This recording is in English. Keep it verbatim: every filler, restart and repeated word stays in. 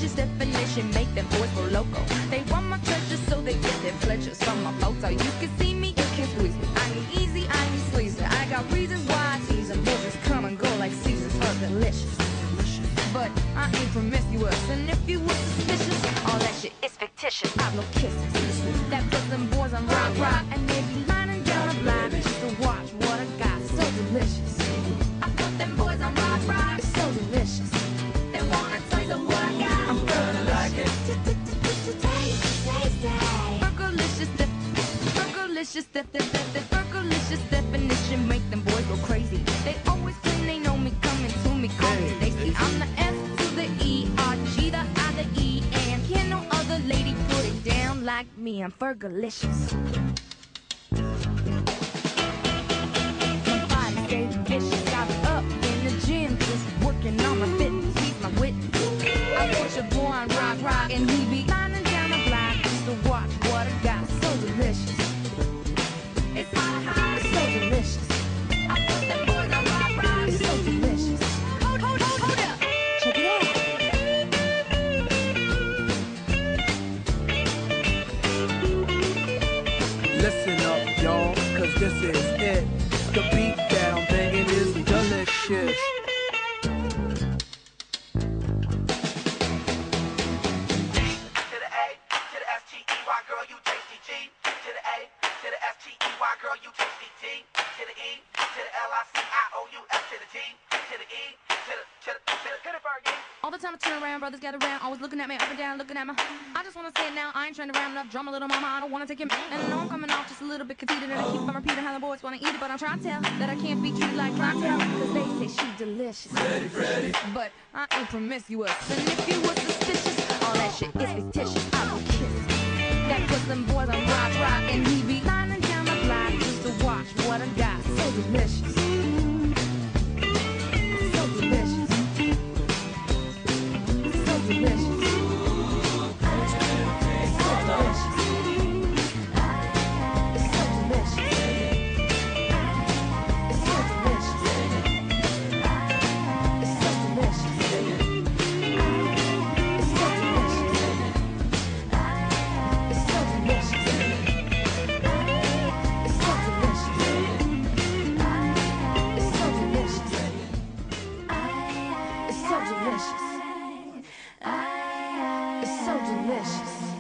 delicious definition make them boys go loco. They want my treasures so they get their pleasures from my photo. You can see me, you can squeeze me. I need easy, I need sleazy. I got reasons why I tease them. Bitches come and go like seasons are delicious. But I ain't promiscuous, and if you were suspicious, all that shit is fictitious. I've no kisses. That puts them boys on rock, rock, and they be lining down a block just to watch what I got. So delicious. I put them boys on rock, rock. It's so delicious. They wanna taste of what I got. I'm gonna like it. Fergalicious, fergalicious, fergalicious definition make them boys go crazy. They always claim they know me, coming to me, call me Stacy. I'm the F to the E, R, G, the I, the E, and can no other lady put it down like me. I'm fergalicious. My body stays vicious. I be up in the gym, just working on my fitness. He's my witness. I watch a boy on rock, rock, and he be lining down the block just to watch what I got. So delicious. It's hot, hot. It's so delicious. I put them boys on rock, rock. It's so delicious. Hold, hold, hold, hold up. Check it out. Listen up, y'all, cause this is it. The beat that I'm banging is delicious. All the time I turn around, brothers gather around, always looking at me up and down, looking at me. I just wanna say it now, I ain't trying to round enough, drama, little mama, I don't wanna take him. And I know I'm coming off just a little bit conceited, and I keep on repeating how the boys wanna eat it, but I'm trying to tell that I can't be treated like clientele, cause they say she delicious. Ready, ready. But I ain't promiscuous, and if you were suspicious, all that shit is fictitious. I don't kiss. That puts them boys on rock, rock, and he be lining down the block just to watch what I got. So delicious. So delicious. So delicious. It's so delicious. It's so delicious. It's so delicious. It's so delicious. It's so delicious. It's so delicious. It's so delicious. It's so delicious. It's so delicious.